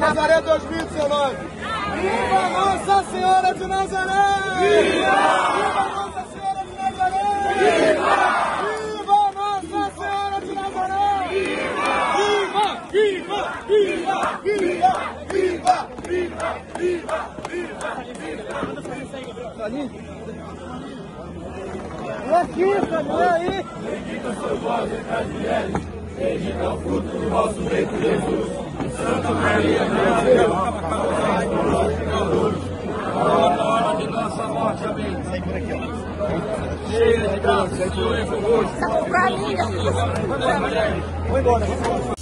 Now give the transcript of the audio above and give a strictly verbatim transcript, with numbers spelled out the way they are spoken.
Nazaré dois mil e dezenove. Viva Nossa Senhora de Nazaré! Viva! Viva Nossa Senhora de Nazaré! Viva! Viva Nossa Senhora de Nazaré! Viva! Viva! Viva! Viva! Viva! Viva! Viva! Viva! Viva! E aqui, cadê aí? Bendita sois vós entre as mulheres, bendito é o fruto do vosso ventre, Jesus. Santa Maria, Mãe de Deus, rogai por nós pecadores, agora na hora de nossa morte. Amém. Cheia de graça, o Senhor é convosco. Vou embora.